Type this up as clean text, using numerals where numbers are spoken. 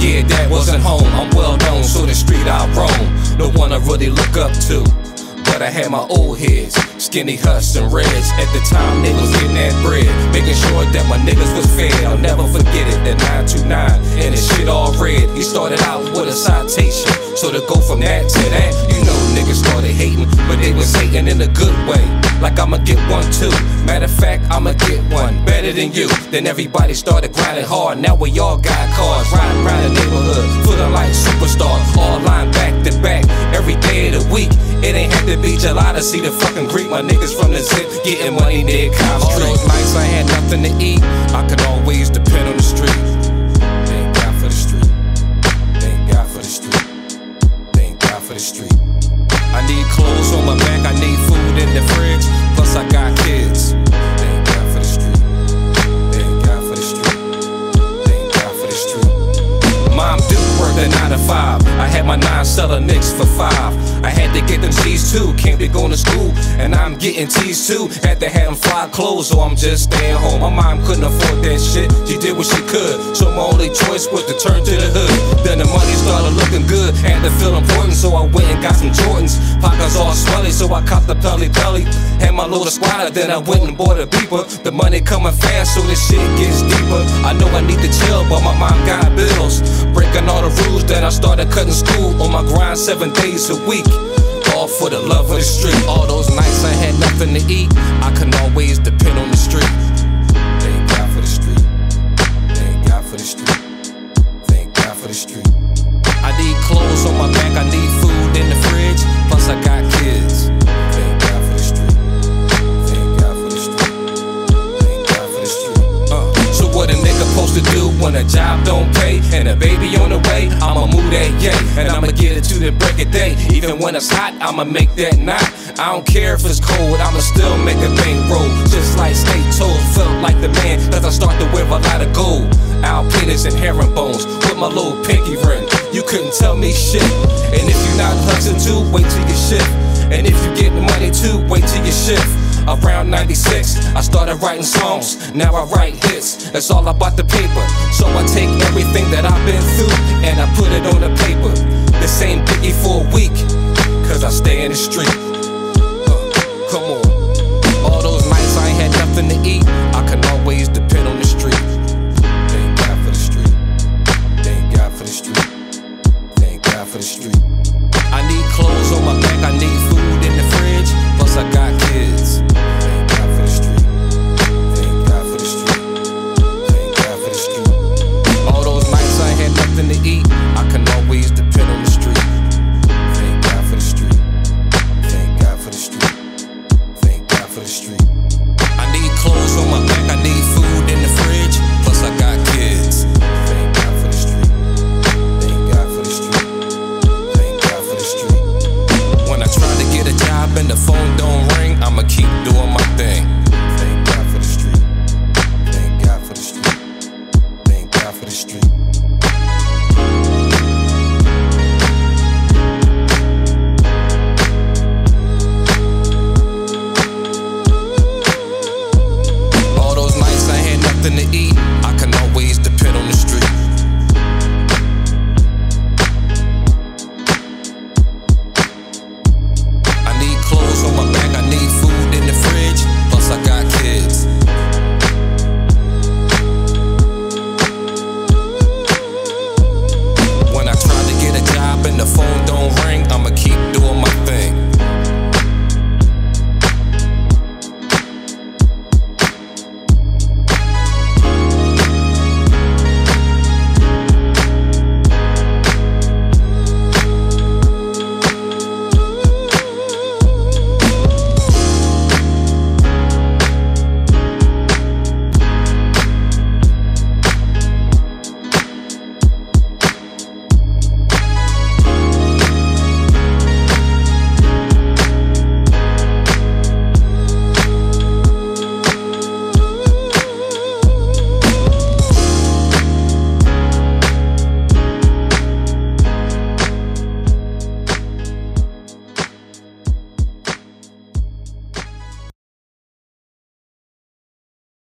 Yeah, dad wasn't home, I'm well known, so the street I roam. No one I really look up to, but I had my old heads, skinny Huss and Reds. At the time, they was getting that bread, making sure that my niggas was fed. I'll never forget it, that 929, and the shit all red. He started out with a citation, so to go from that to that, you know niggas started hating, but they was hating in a good way. Like I'ma get one too. Matter of fact, I'ma get one better than you. Then everybody started grinding hard. Now we all got cars, riding around the neighborhood, feeling like superstars, all lined back to back, every day of the week. It ain't had to be July to see the fucking Greek. My niggas from the zip getting money near Cobb Street. All those nights I had nothing to eat, I could always depend on the street. Thank God for the street. Thank God for the street. Thank God for the street. I need clothes on my back, I need food in the fridge, plus I got kids. Thank God for the street. Thank God for the street. Thank God for the street. Mom do work the 9 to 5. I had my 9 selling nicks for 5. I had to get them G's too, can't be going to school, and I'm getting teased too. Had to have them fly clothes, so I'm just staying home. My mom couldn't afford that shit, she did what she could, so my only choice was to turn to the hood. Then the money started looking good, had to feel important, so I went and got some Jordans. Pockets all swelly, so I copped the Pelly. Had my little squatter, then I went and bought a beeper. The money coming fast, so this shit gets deeper. I know I need to chill, but my mom got bills, breaking all the rules. Then I started cutting school on my grind 7 days a week, all for the love of the street. All those nights I had nothing to eat, I can always depend on the street. Thank God for the street. Thank God for the street. Thank God for the street. I need clothes on my back, I need food in the fridge, plus I got kids. Thank God for the street. Thank God for the street. Thank God for the street. So what a nigga supposed to do when a job don't pay and a baby on the way? I'ma move that yay, and I'ma get it to the break of day. Even when it's hot, I'ma make that knot. I don't care if it's cold, I'ma still make a bankroll. Just like State told, felt like the man, cause I start to wear a lot of gold. Alpinas and herringbones with my little pinky ring. You couldn't tell me shit. And if you're not hustling too, wait till you shift. And if you get the money too, wait till you shift. Around 96, I started writing songs, now I write hits. It's all about the paper, so I take everything that I've been through and I put it on the paper. This ain't Biggie for a week, cause I stay in the street.